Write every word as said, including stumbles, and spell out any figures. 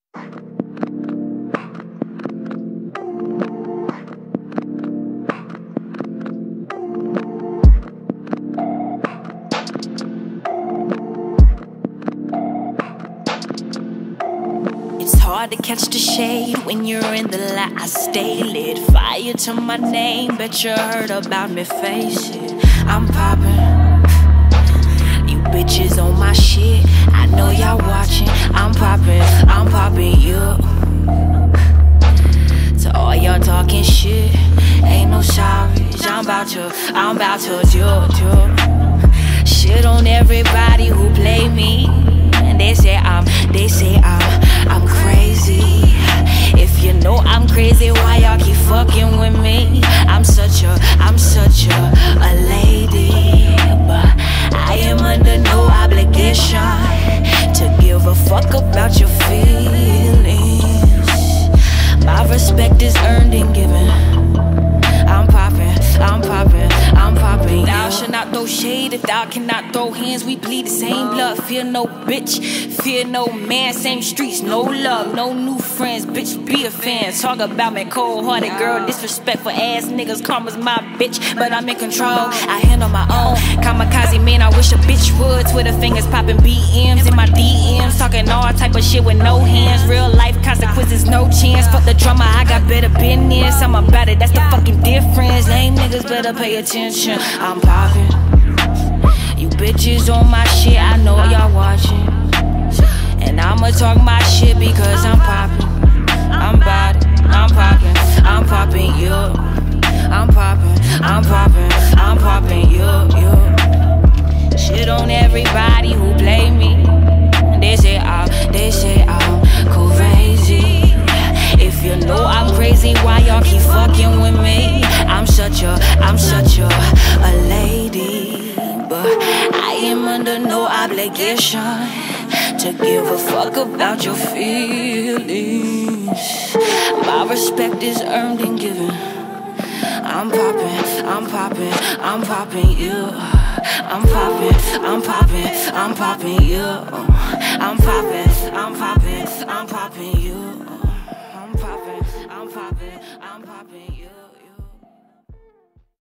It's hard to catch the shade when you're in the light. I stay lit, fire to my name. Bet you heard about me, face it. I'm poppin', you bitches on my shit. I know y'all watching. I'm poppin', I'm poppin' you. To all y'all talking shit, ain't no sorries. I'm about to, I'm about to do, do shit on everybody who play me. And they say I'm, they say I'm, I'm crazy. If you know I'm crazy, why y'all keep fucking with me? I'm such a, I'm such a, a lady, but I am under no obligation to give a fuck about your feelings. My respect is earned and given. I'm poppin', I'm poppin', I'm poppin'. Thou shalt not throw shade if thou cannot throw hands. We bleed the same blood, fear no bitch, fear no man. Same streets, no love, no new friends. Bitch, be a fan. Talk about me, cold-hearted girl, disrespectful ass niggas. Karma's my bitch, but I'm in control. I handle my own. Kamikaze man, I wish a bitch would. Twitter fingers popping B Ms in my D Ms, talking all type of shit with no hands. Real life consequences, no chance. Fuck the drama, I got better business. I'm about it, that's the fucking difference. Lame niggas better pay attention. I'm poppin', you bitches on my shit. I know y'all watching, and I'ma talk my shit because I'm poppin'. I'm bout it, I'm poppin', I'm poppin' you. I'm poppin', I'm poppin', I'm poppin' you, you. Shit on everybody who play me. They say I'm, they say I'm crazy. If you know I'm crazy, why y'all keep fucking with me? I'm such a, I'm such a, a lady, but I am under no obligation to give a fuck about your feelings. My respect is earned and given. I'm poppin', I'm poppin', I'm poppin' you. I'm poppin', I'm poppin', I'm poppin' you. I'm poppin', I'm poppin', I'm poppin' you.